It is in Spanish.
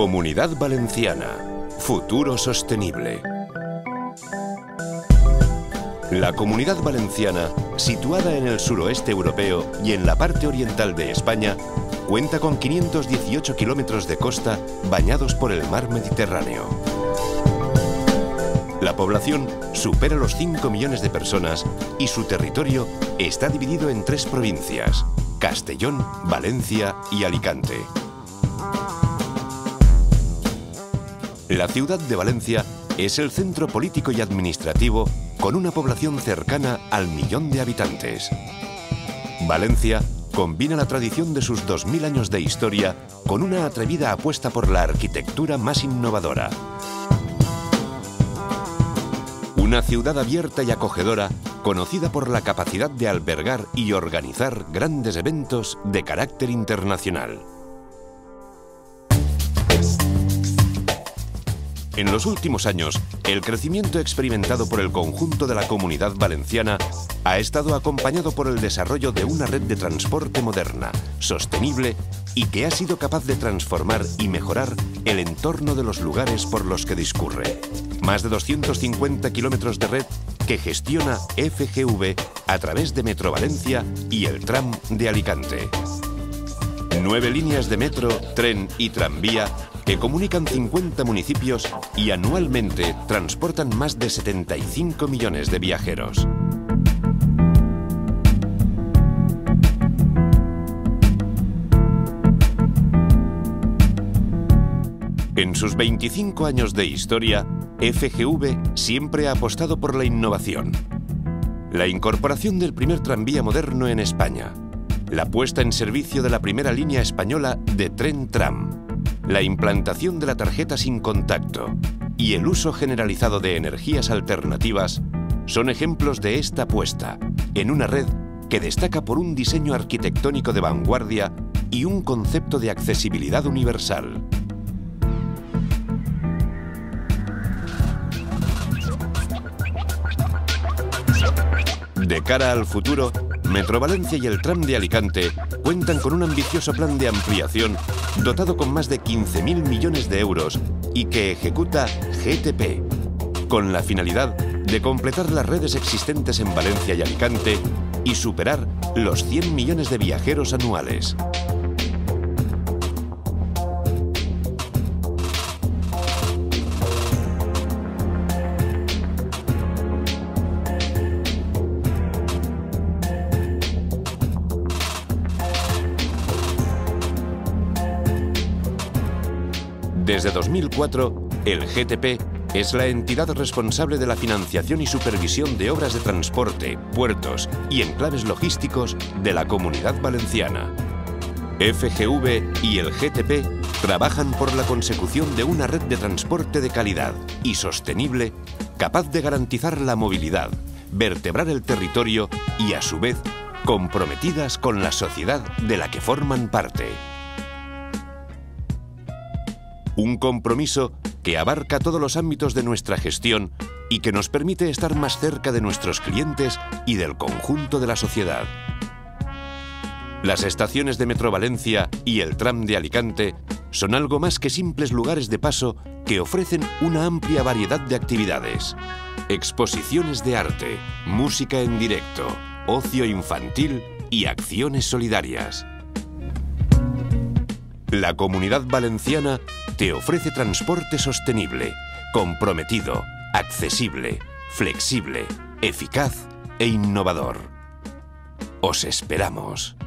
Comunidad Valenciana. Futuro sostenible. La Comunidad Valenciana, situada en el suroeste europeo y en la parte oriental de España, cuenta con 518 kilómetros de costa bañados por el mar Mediterráneo. La población supera los 5 millones de personas y su territorio está dividido en 3 provincias: Castellón, Valencia y Alicante. La ciudad de Valencia es el centro político y administrativo con una población cercana al 1 millón de habitantes. Valencia combina la tradición de sus 2000 años de historia con una atrevida apuesta por la arquitectura más innovadora. Una ciudad abierta y acogedora, conocida por la capacidad de albergar y organizar grandes eventos de carácter internacional. En los últimos años, el crecimiento experimentado por el conjunto de la Comunidad Valenciana ha estado acompañado por el desarrollo de una red de transporte moderna, sostenible y que ha sido capaz de transformar y mejorar el entorno de los lugares por los que discurre. Más de 250 kilómetros de red que gestiona FGV a través de Metro Valencia y el tram de Alicante. 9 líneas de metro, tren y tranvía que comunican 50 municipios y anualmente transportan más de 75 millones de viajeros. En sus 25 años de historia, FGV siempre ha apostado por la innovación. La incorporación del primer tranvía moderno en España, la puesta en servicio de la primera línea española de tren-tram, la implantación de la tarjeta sin contacto y el uso generalizado de energías alternativas son ejemplos de esta apuesta en una red que destaca por un diseño arquitectónico de vanguardia y un concepto de accesibilidad universal. De cara al futuro, Metro Valencia y el tram de Alicante cuentan con un ambicioso plan de ampliación dotado con más de 15.000 millones de euros y que ejecuta GTP, con la finalidad de completar las redes existentes en Valencia y Alicante y superar los 100 millones de viajeros anuales. Desde 2004, el GTP es la entidad responsable de la financiación y supervisión de obras de transporte, puertos y enclaves logísticos de la Comunidad Valenciana. FGV y el GTP trabajan por la consecución de una red de transporte de calidad y sostenible capaz de garantizar la movilidad, vertebrar el territorio y, a su vez, comprometidas con la sociedad de la que forman parte. Un compromiso que abarca todos los ámbitos de nuestra gestión y que nos permite estar más cerca de nuestros clientes y del conjunto de la sociedad. Las estaciones de Metro Valencia y el tram de Alicante son algo más que simples lugares de paso que ofrecen una amplia variedad de actividades. Exposiciones de arte, música en directo, ocio infantil y acciones solidarias. La Comunidad Valenciana te ofrece transporte sostenible, comprometido, accesible, flexible, eficaz e innovador. Os esperamos.